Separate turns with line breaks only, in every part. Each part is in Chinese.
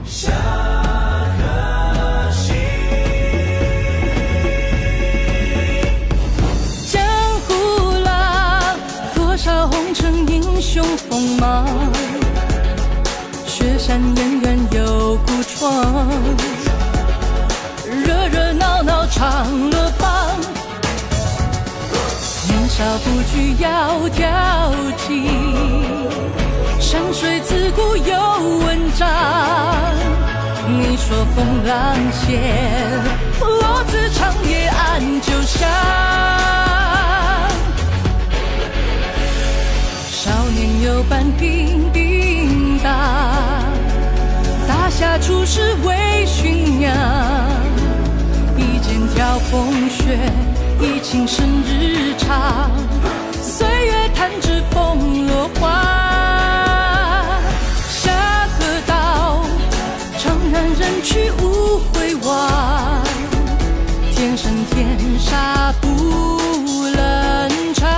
下颗星。
江湖浪，多少红尘英雄锋芒，雪山岩远有古窗，热热闹闹唱了棒。年少不惧窈窕记，山水自古有文章。你说风浪线，我自长夜暗酒香。少年有伴鬓鬓大，大侠出世为驯养。一剑挑风雪，一情深日长。岁月弹指风落花，下河道，怅然人去无回望。天生天杀不冷场。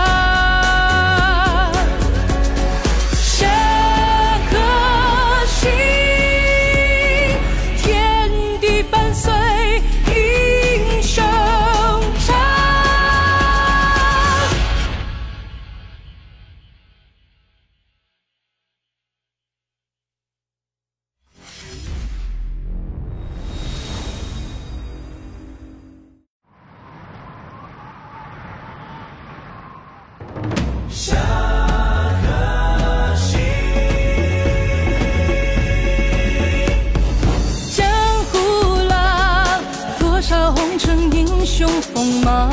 下颗星。
江湖浪，多少红尘英雄锋芒。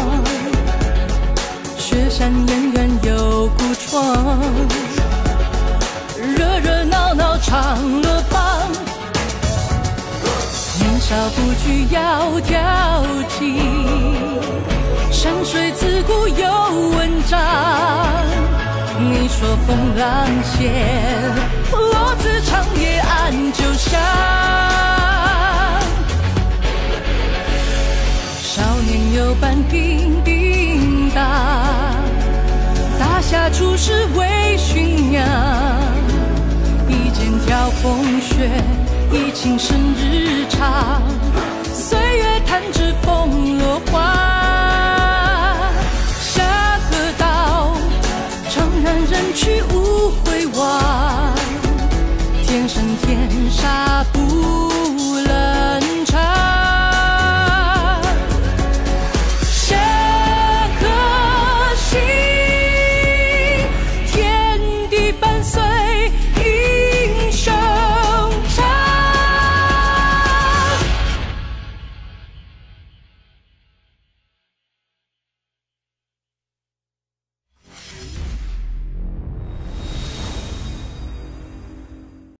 雪山岩远有古窗，热热闹闹唱了棒。年少不惧窈窕记，山水自古有文章。你说风浪线，我自长夜暗酒香。少年有伴鬓鬓大，大侠出世为驯养。一剑挑风雪，一情深日长。岁月弹指风落花，下河道，怅然人去无回望。天生天杀不